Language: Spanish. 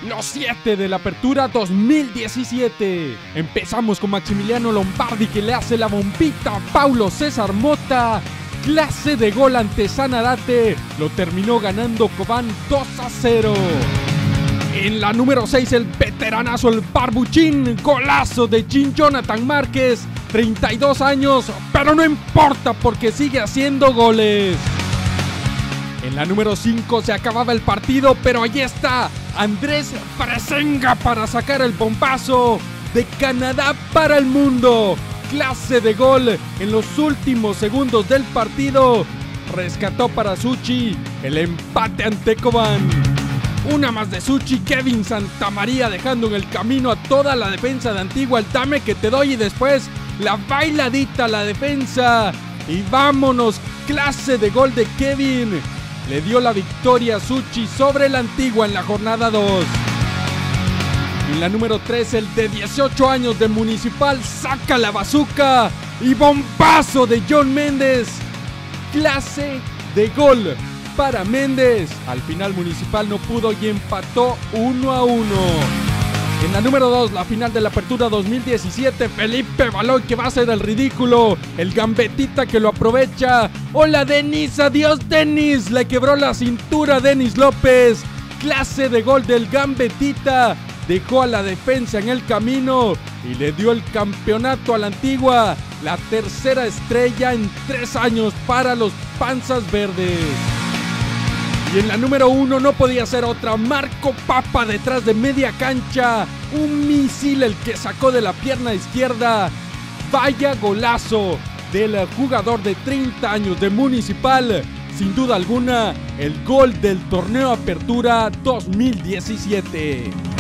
Los 7 de la Apertura 2017. Empezamos con Maximiliano Lombardi, que le hace la bombita a Paulo César Motta. Clase de gol ante Sanarate. Lo terminó ganando Cobán 2-0. En la número 6, el veteranazo, el Barbuchín. Golazo de Jean Jonathan Márquez. 32 años, pero no importa porque sigue haciendo goles. En la número 5 se acababa el partido, pero allí está Andrés Fresenga para sacar el bombazo de Canadá para el mundo. Clase de gol en los últimos segundos del partido. Rescató para Suchi el empate ante Cobán. Una más de Suchi, Kevin Santamaría dejando en el camino a toda la defensa de Antigua. El dame que te doy y después la bailadita a la defensa. Y vámonos, clase de gol de Kevin. Le dio la victoria a Suchi sobre la Antigua en la jornada 2. En la número 3, el de 18 años de Municipal saca la bazuca y bombazo de John Méndez. Clase de gol para Méndez. Al final Municipal no pudo y empató 1-1. En la número 2, la final de la Apertura 2017, Felipe Baloy, que va a hacer el ridículo. El Gambetita que lo aprovecha. Hola Denis, adiós Denis. Le quebró la cintura a Denis López. Clase de gol del Gambetita. Dejó a la defensa en el camino y le dio el campeonato a la Antigua. La tercera estrella en 3 años para los Panzas Verdes. Y en la número 1 no podía ser otra. Marco Papa detrás de media cancha. Un misil el que sacó de la pierna izquierda. Vaya golazo del jugador de 30 años de Municipal. Sin duda alguna, el gol del torneo Apertura 2017.